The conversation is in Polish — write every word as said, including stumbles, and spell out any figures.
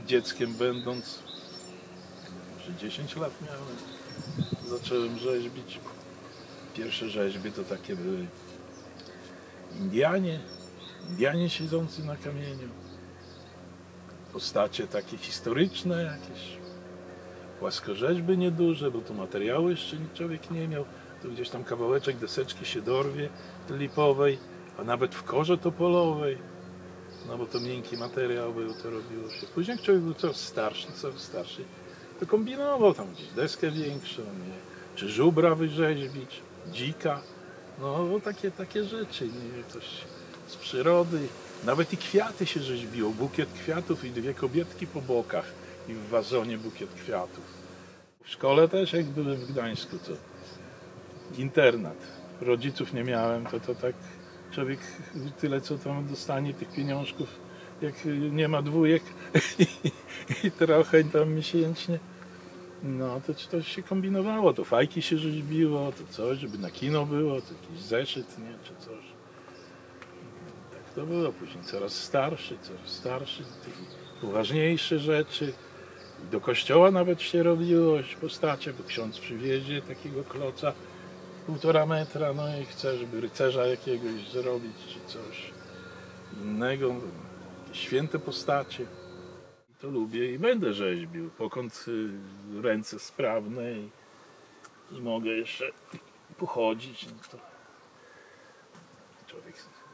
dzieckiem będąc, może dziesięć lat miałem, zacząłem rzeźbić. Pierwsze rzeźby to takie były Indianie, Indianie siedzący na kamieniu, postacie takie historyczne jakieś, płaskorzeźby nieduże, bo tu materiału jeszcze człowiek nie miał, tu gdzieś tam kawałeczek deseczki się dorwie lipowej, a nawet w korze topolowej, no bo to miękki materiał był, to robiło się. Później jak człowiek był coraz starszy, coraz starszy, to kombinował tam gdzieś deskę większą, nie? Czy żubra wyrzeźbić, dzika, no bo takie, takie rzeczy, nie? Ktoś z przyrody, nawet i kwiaty się rzeźbiło, bukiet kwiatów i dwie kobietki po bokach i w wazonie bukiet kwiatów. W szkole też, jak byłem w Gdańsku, to internat, rodziców nie miałem, to to tak człowiek tyle co tam dostanie tych pieniążków, jak nie ma dwójek i trochę tam miesięcznie, no to, to się kombinowało, to fajki się rzeźbiło, to coś, żeby na kino było, to jakiś zeszyt, nie, czy coś. Tak to było, później coraz starszy, coraz starszy, poważniejsze rzeczy. I do kościoła nawet się robiło postacie, bo ksiądz przywiezie takiego kloca półtora metra, no i chce, żeby rycerza jakiegoś zrobić, czy coś innego, święte postacie. To lubię i będę rzeźbił, pokąd ręce sprawne i, i mogę jeszcze pochodzić, no to człowiek